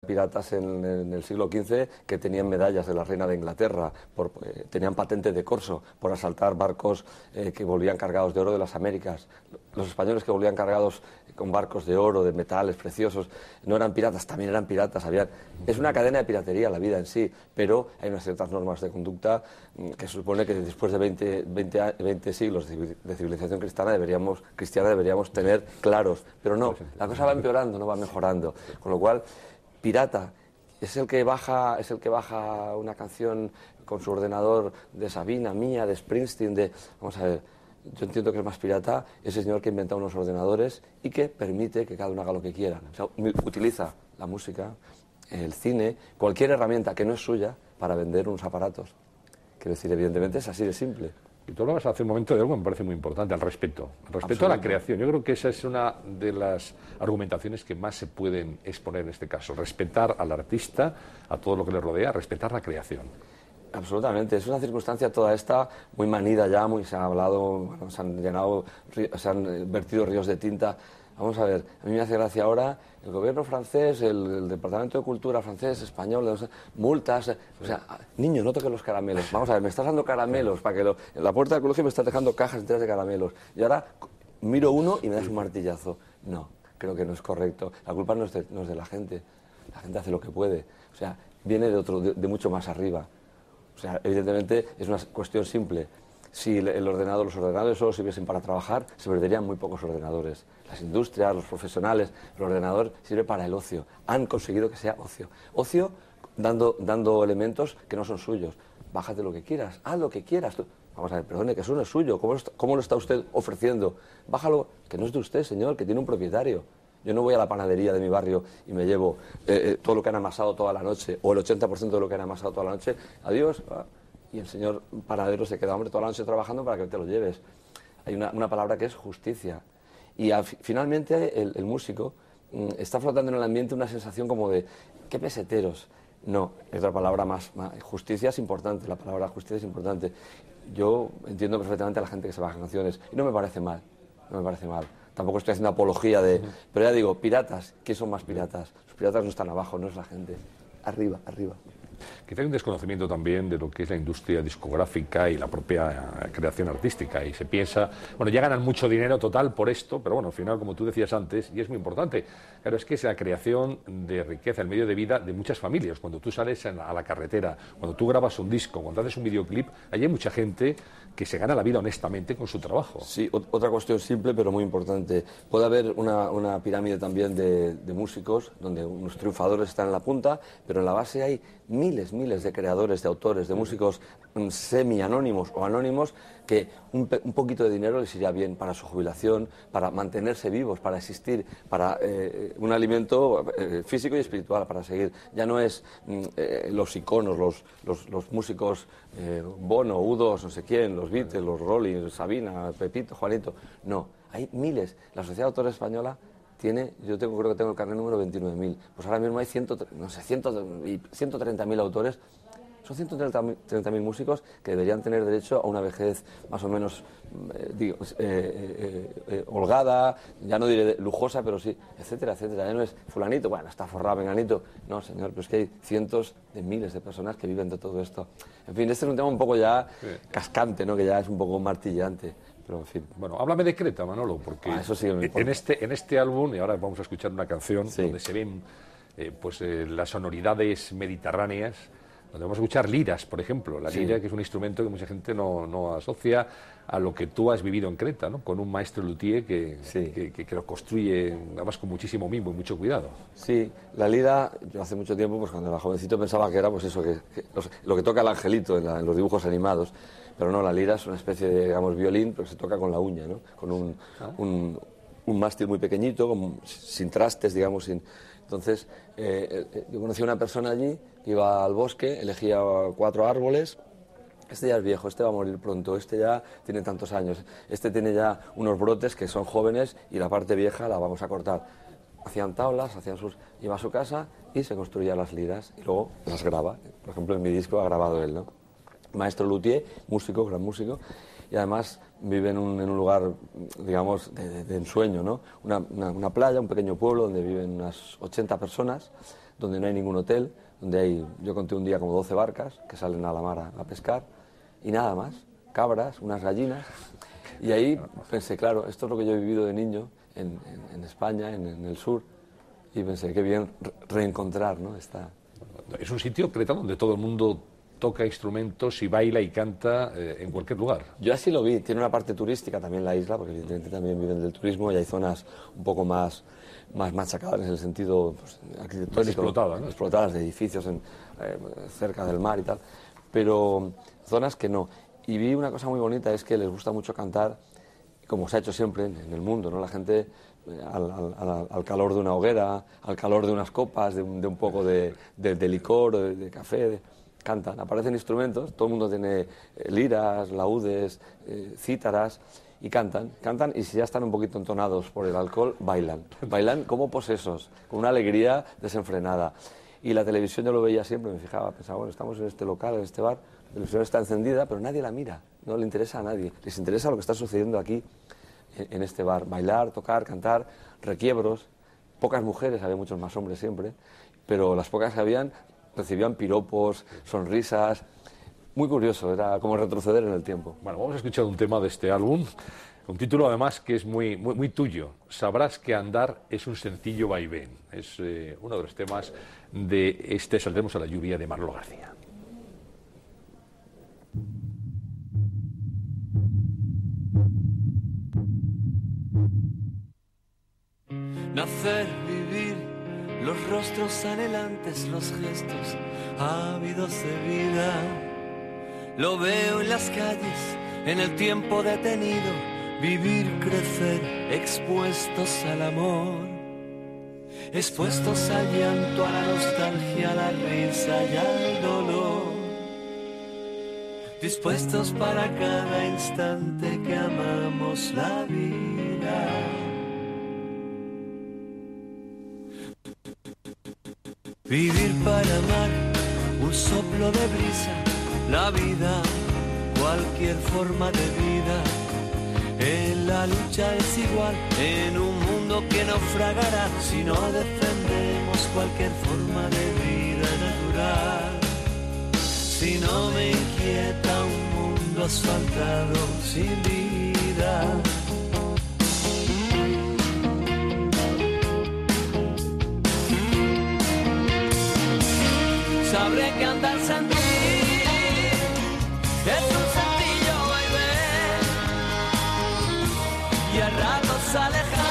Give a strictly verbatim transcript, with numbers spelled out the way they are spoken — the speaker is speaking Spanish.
Piratas en, en el siglo quince que tenían medallas de la reina de Inglaterra, por, eh, tenían patente de corso por asaltar barcos eh, que volvían cargados de oro de las Américas. Los españoles que volvían cargados con barcos de oro, de metales preciosos, no eran piratas, también eran piratas. Habían... Es una cadena de piratería la vida en sí, pero hay unas ciertas normas de conducta que se supone que después de veinte, veinte, veinte siglos de civilización cristiana deberíamos, cristiana deberíamos tener claros, pero no, la cosa va empeorando, no va mejorando, con lo cual... Pirata es el que baja, es el que baja una canción con su ordenador de Sabina, mía, de Springsteen, de... Vamos a ver, yo entiendo que es más pirata ese señor que inventa unos ordenadores y que permite que cada uno haga lo que quiera. O sea, utiliza la música, el cine, cualquier herramienta que no es suya para vender unos aparatos. Quiero decir, evidentemente es así de simple. Y tú hablabas hace un momento de algo que me parece muy importante, el respeto. El respeto a la creación. Yo creo que esa es una de las argumentaciones que más se pueden exponer en este caso. Respetar al artista, a todo lo que le rodea, respetar la creación. Absolutamente. Es una circunstancia toda esta muy manida ya, muy se ha hablado, bueno, se han llenado, se han vertido ríos de tinta. Vamos a ver, a mí me hace gracia ahora el gobierno francés, el, el Departamento de Cultura francés, español, o sea, multas, o sea, niño, no toques los caramelos. Vamos a ver, me estás dando caramelos, para que lo, en la puerta del colegio me estás dejando cajas enteras de caramelos. Y ahora miro uno y me das un martillazo. No, creo que no es correcto. La culpa no es de, no es de la gente. La gente hace lo que puede. O sea, viene de, otro, de, de mucho más arriba. O sea, evidentemente es una cuestión simple. Si el ordenador, los ordenadores solo sirviesen para trabajar, se perderían muy pocos ordenadores. Las industrias, los profesionales, el ordenador sirve para el ocio. Han conseguido que sea ocio. Ocio dando, dando elementos que no son suyos. Bájate lo que quieras, haz lo que quieras. Tú. Vamos a ver, perdone, que eso no es suyo. ¿Cómo lo, está, ¿Cómo lo está usted ofreciendo? Bájalo, que no es de usted, señor, que tiene un propietario. Yo no voy a la panadería de mi barrio y me llevo eh, eh, todo lo que han amasado toda la noche, o el ochenta por ciento de lo que han amasado toda la noche. Adiós. Ah. Y el señor panadero se queda, hombre, toda la noche trabajando para que te lo lleves. Hay una, una palabra que es justicia. Y a, finalmente el, el músico mm, está flotando en el ambiente una sensación como de, qué peseteros. No, es otra palabra más, más. Justicia es importante, la palabra justicia es importante. Yo entiendo perfectamente a la gente que se baja canciones y no me parece mal, no me parece mal. Tampoco estoy haciendo apología de... Pero ya digo, piratas, ¿qué son más piratas? Los piratas no están abajo, no es la gente. Arriba, arriba. Quizá hay un desconocimiento también de lo que es la industria discográfica y la propia creación artística. Y se piensa, bueno, ya ganan mucho dinero total por esto, pero bueno, al final, como tú decías antes, y es muy importante, claro, es que es la creación de riqueza, el medio de vida de muchas familias. Cuando tú sales a la carretera, cuando tú grabas un disco, cuando haces un videoclip, allí hay mucha gente que se gana la vida honestamente con su trabajo. Sí, otra cuestión simple pero muy importante. Puede haber una, una pirámide también de, de músicos donde unos triunfadores están en la punta, pero en la base hay miles, miles de creadores, de autores, de músicos semi-anónimos o anónimos que un, un poquito de dinero les iría bien para su jubilación, para mantenerse vivos, para existir, para eh, un alimento eh, físico y espiritual, para seguir. Ya no es eh, los iconos, los, los, los músicos eh, Bono, U dos, no sé quién, los Beatles, los Rolling, Sabina, Pepito, Juanito. No, hay miles. La Sociedad de Autores Española tiene, yo tengo, creo que tengo el carnet número veintinueve mil. Pues ahora mismo hay ciento, no sé, ciento treinta mil autores. Son ciento treinta mil músicos que deberían tener derecho a una vejez más o menos eh, digo, eh, eh, eh, holgada, ya no diré lujosa, pero sí, etcétera, etcétera. Ya no es fulanito, bueno, está forrado, venganito. No, señor, pero es que hay cientos de miles de personas que viven de todo esto. En fin, este es un tema un poco ya sí. cascante, ¿no? Que ya es un poco martillante. Pero en fin. Bueno, háblame de Creta, Manolo, porque ah, eso sí en, este, en este álbum, y ahora vamos a escuchar una canción sí. donde se ven eh, pues, eh, las sonoridades mediterráneas, donde vamos a escuchar liras, por ejemplo. La lira, sí. que es un instrumento que mucha gente no, no asocia a lo que tú has vivido en Creta, ¿no? Con un maestro luthier que, sí. que, que, que lo construye, además, con muchísimo mimo y mucho cuidado. Sí, la lira, yo hace mucho tiempo, pues cuando era jovencito pensaba que era pues eso, que, que los, lo que toca el angelito en, la, en los dibujos animados. Pero no, la lira es una especie de, digamos, violín, pero se toca con la uña, ¿no? Con un, ¿Ah? un, un mástil muy pequeñito, como, sin trastes, digamos, sin... Entonces, eh, eh, yo conocí a una persona allí que iba al bosque, elegía cuatro árboles. Este ya es viejo, este va a morir pronto, este ya tiene tantos años, este tiene ya unos brotes que son jóvenes y la parte vieja la vamos a cortar. Hacían tablas, hacían sus... iba a su casa y se construía las liras y luego las graba. Por ejemplo, en mi disco ha grabado él, ¿no? Maestro luthier, músico, gran músico, y además vive en un, en un lugar, digamos, de, de, de ensueño, ¿no? Una, una, una playa, un pequeño pueblo donde viven unas ochenta personas, donde no hay ningún hotel, donde hay, yo conté un día como doce barcas que salen a la mar a, a pescar, y nada más, cabras, unas gallinas. Y ahí pensé, claro, esto es lo que yo he vivido de niño en, en, en España, en, en el sur, y pensé, qué bien re reencontrar, ¿no? Esta... Es un sitio, Creta, donde todo el mundo toca instrumentos y baila y canta eh, en cualquier lugar. Yo así lo vi. Tiene una parte turística también la isla, porque evidentemente también viven del turismo y hay zonas un poco más, más machacadas en el sentido pues, arquitectónico. Más explotadas, ¿no? Explotadas de edificios en, eh, cerca del mar y tal, pero zonas que no. Y vi una cosa muy bonita, es que les gusta mucho cantar, como se ha hecho siempre en, en el mundo, ¿no? La gente eh, al, al, al calor de una hoguera, al calor de unas copas, de un, de un poco de, de, de licor, de, de café... De, cantan, aparecen instrumentos, todo el mundo tiene eh, liras, laúdes, eh, cítaras, y cantan, cantan, y si ya están un poquito entonados por el alcohol, bailan, bailan como posesos, con una alegría desenfrenada. Y la televisión yo lo veía siempre, me fijaba, pensaba, bueno, estamos en este local, en este bar, la televisión está encendida, pero nadie la mira, no le interesa a nadie, les interesa lo que está sucediendo aquí, en, en este bar, bailar, tocar, cantar, requiebros, pocas mujeres, había muchos más hombres siempre, pero las pocas que habían recibían piropos, sonrisas. Muy curioso, era como retroceder en el tiempo. Bueno, vamos a escuchar un tema de este álbum, un título además que es muy, muy, muy tuyo. Sabrás que andar es un sencillo vaivén. Es eh, uno de los temas de este Saldremos a la lluvia de Manolo García. Nacer, vivir, los rostros anhelantes, los gestos ávidos de vida. Lo veo en las calles, en el tiempo detenido. Vivir, crecer, expuestos al amor. Expuestos al llanto, a la nostalgia, a la risa y al dolor. Dispuestos para cada instante que amamos la vida. Vivir para amar, un soplo de brisa, la vida, cualquier forma de vida. En la lucha es igual, en un mundo que naufragará si no defendemos cualquier forma de vida natural. Si no me inquieta un mundo asfaltado sin vida. Sabré que andar sin ti es un sencillo vaivén y a ratos alejar.